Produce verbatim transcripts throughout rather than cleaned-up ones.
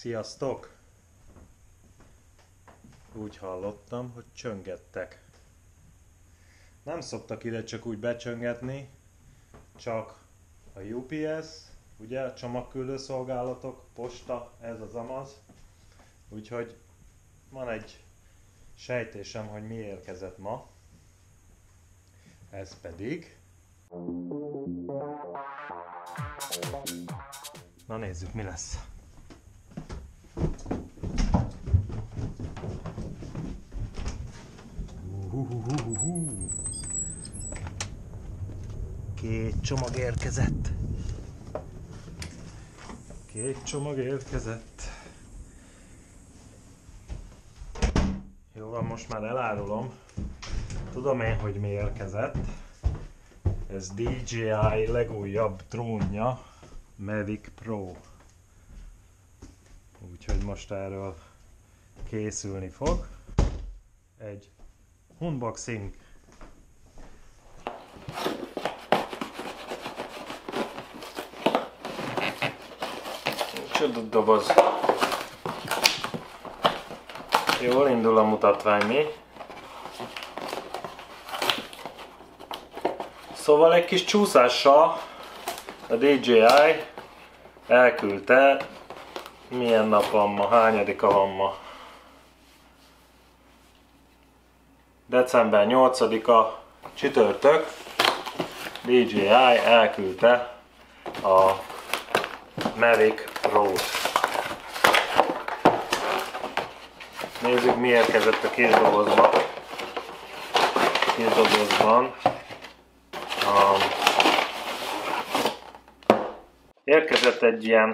Sziasztok! Úgy hallottam, hogy csöngettek. Nem szoktak ide csak úgy becsöngetni, csak a U P S, ugye a csomagküldő szolgálatok, posta, ez az amaz. Úgyhogy van egy sejtésem, hogy mi érkezett ma. Ez pedig... Na nézzük, mi lesz. Uhuhuhuhu. Két csomag érkezett. Két csomag érkezett. Jó van, most már elárulom. Tudom én, hogy mi érkezett. Ez D J I legújabb drónja, Mavic Pro. Úgyhogy most erről készülni fog. Egy unboxing. Csoda doboz. Jól indul a mutatvány, mi? Szóval egy kis csúszással a D J I elküldte, milyen nap van ma, hányadika van ma. december nyolcadika csütörtök, D J I elküldte a Mavic Pro-t. Nézzük, mi érkezett a kis dobozba. Kis dobozban. Um, érkezett egy ilyen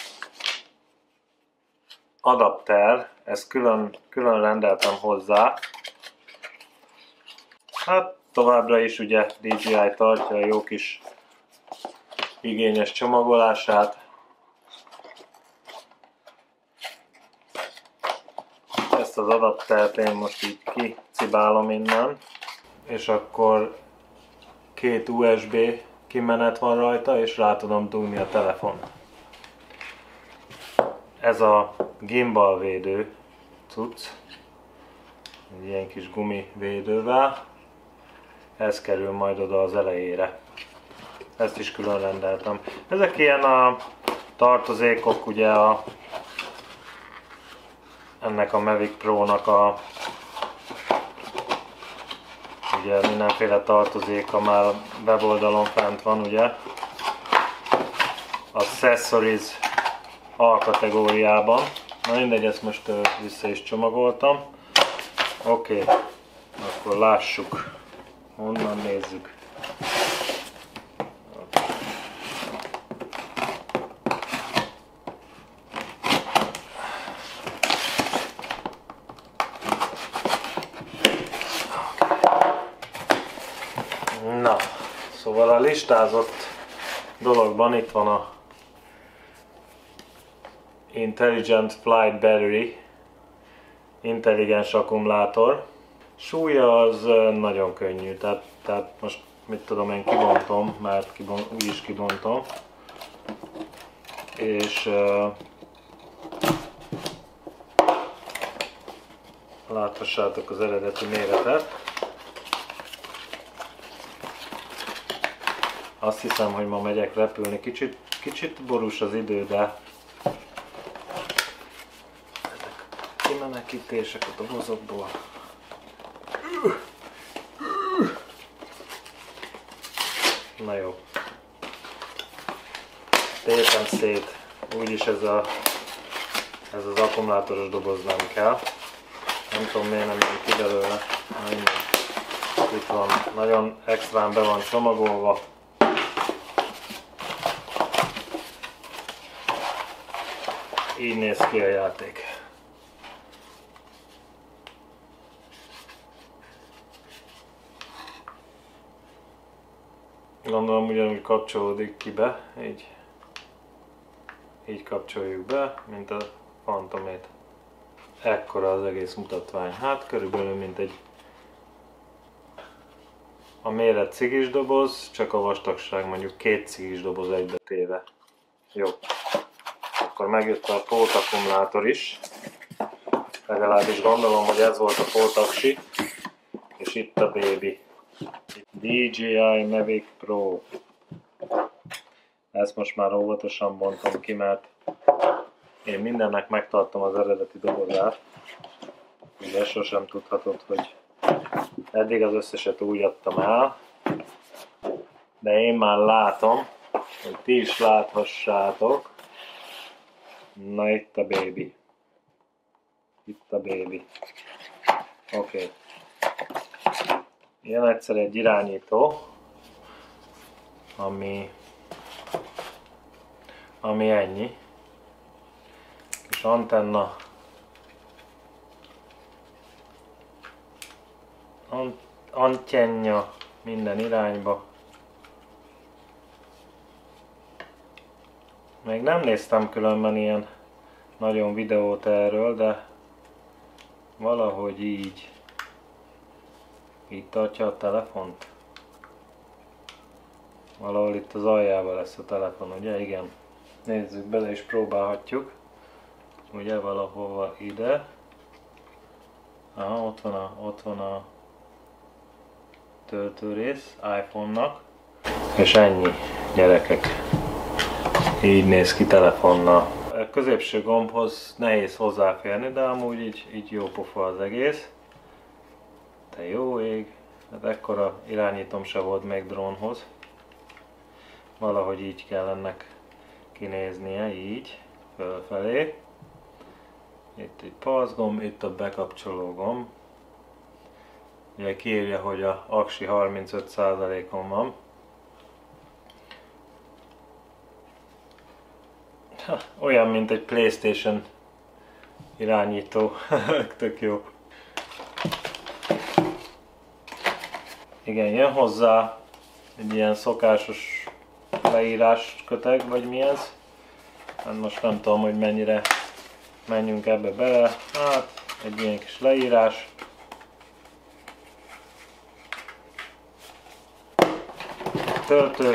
adapter, ezt külön, külön rendeltem hozzá. Hát továbbra is ugye D J I tartja a jó kis igényes csomagolását. Ezt az adaptert én most így kicibálom innen, és akkor két U S B kimenet van rajta, és rá tudom dugni a telefon. Ez a gimbal védő cucc, egy ilyen kis gumivédővel, ez kerül majd oda az elejére. Ezt is külön rendeltem. Ezek ilyen a tartozékok, ugye a, ennek a Mavic Pro-nak a ugye mindenféle tartozéka már a weboldalon fent van, ugye. Accessories alkategóriában. Na mindegy, ezt most uh, vissza is csomagoltam. Oké, okay. Akkor lássuk. Honnan nézzük. Na, szóval a listázott dologban itt van a Intelligent Flight Battery, intelligens akkumulátor. Súlya az nagyon könnyű, tehát, tehát most mit tudom én, kibontom, mert kibon, úgyis kibontom. És uh, láthassátok az eredeti méretet. Azt hiszem, hogy ma megyek repülni. Kicsit, kicsit borús az idő, de ezek kimenekítések a dobozokból. Na jó. Tépem szét. Úgyis ez, a, ez az akkumulátoros doboz nem kell. Nem tudom, miért nem jön ki belőle. Itt van. Nagyon extrán be van csomagolva. Így néz ki a játék. Gondolom ugyanúgy kapcsolódik ki be, így, így kapcsoljuk be, mint a Phantomét. Ekkora az egész mutatvány. Hát körülbelül mint egy a méret cigis doboz, csak a vastagság mondjuk két cigis doboz egybe téve. Jó. akkor megjött a pótakkumulátor is. Legalábbis gondolom, hogy ez volt a pótaksi. És itt a baby. dé jé i Mavic Pro. Ezt most már óvatosan bontom ki, mert én mindennek megtartom az eredeti dobozát. Ugye sosem tudhatod, hogy eddig az összeset úgy adtam el. De én már látom, hogy ti is láthassátok. Na itt a baby. Itt a baby. Oké. Okay. Ilyen egyszer egy irányító, ami, ami ennyi. Kis antenna. Ant, antyenja minden irányba. Még nem néztem különben ilyen nagyon videót erről, de valahogy így. Így tartja a telefont. Valahol itt az aljában lesz a telefon, ugye? Igen. Nézzük bele és próbálhatjuk. Ugye valahova ide. Aha, ott van a, ott van a töltőrész iPhone-nak. És ennyi, gyerekek. Így néz ki telefonnal. A középső gombhoz nehéz hozzáférni, de amúgy így, így jó pofa az egész. Te jó ég, hát ekkora irányítom se volt még drónhoz. Valahogy így kell ennek kinéznie, így, fölfelé. Itt egy pause gomb, itt a bekapcsoló gomb. Ugye kiírja, hogy a aksi harmincöt százalékon van. Ha, olyan, mint egy PlayStation irányító, tök jó. Igen, jön hozzá egy ilyen szokásos leírás köteg, vagy mi ez. Hát most nem tudom, hogy mennyire menjünk ebbe bele. Hát, egy ilyen kis leírás. Töltő.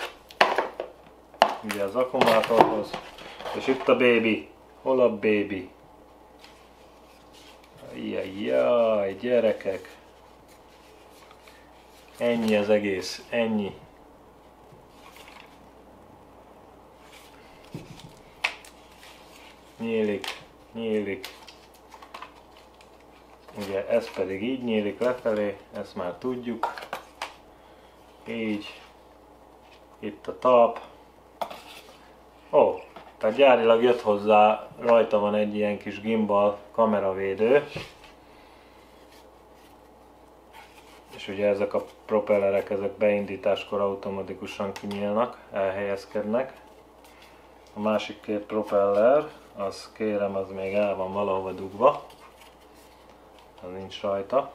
Ugye az akkumulátorhoz. És itt a baby. Hol a baby? Jajjaj, gyerekek. Ennyi az egész, ennyi. Nyílik, nyílik. Ugye ez pedig így nyílik lefelé, ezt már tudjuk. Így. Itt a talp. Ó, tehát gyárilag jött hozzá, rajta van egy ilyen kis gimbal kameravédő. És ugye ezek a propellerek, ezek beindításkor automatikusan kinyílnak, elhelyezkednek. A másik két propeller, az kérem, az még el van valahova dugva. Az nincs rajta.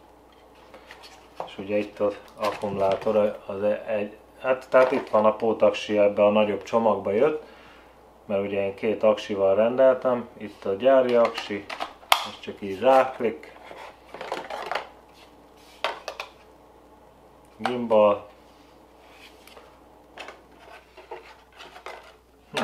És ugye itt az akkumulátor, az egy, hát tehát itt van a pótaksi, ebbe a nagyobb csomagba jött. Mert ugye én két aksival rendeltem, itt a gyári aksi, és csak így ráklik. Gimbal. Hm.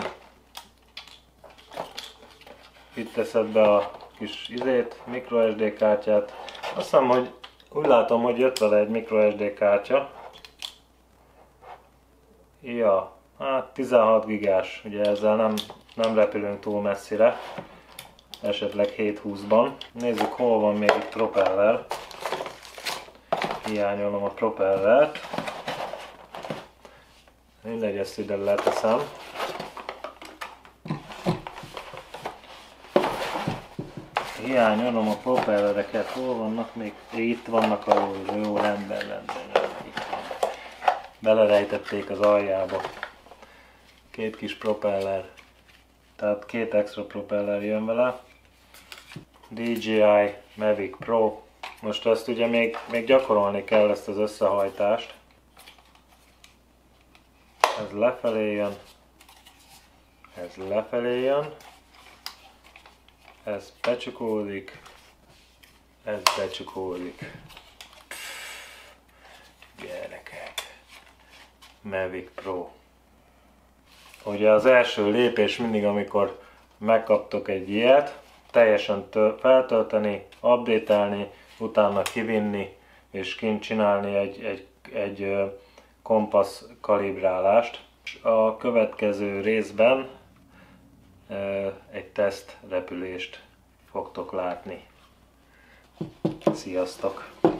Itt teszed be a kis izét, microSD kártyát. Azt hiszem, hogy úgy látom, hogy jött vele egy microSD kártya. Ja, hát tizenhat gigás, ugye ezzel nem, nem repülünk túl messzire. Esetleg hétszázhúszban. Nézzük, hol van még itt propeller. Hiányolom a propellert. Mindegy, ezt ide leteszem. Hiányolom a propellereket. Hol vannak még? Itt vannak alul. Jó, rendben, rendben, rendben. Belerejtették az aljába. Két kis propeller. Tehát két extra propeller jön vele. dé jé i Mavic Pro. Most ezt ugye még, még gyakorolni kell, ezt az összehajtást. Ez lefelé jön. Ez lefelé jön. Ez becsukódik. Ez becsukódik. Gyerekek. Mavic Pro. Ugye az első lépés mindig, amikor megkaptok egy ilyet, teljesen feltölteni, update-elni, utána kivinni és kint csinálni egy, egy, egy kompassz kalibrálást. A következő részben egy teszt repülést fogtok látni. Sziasztok!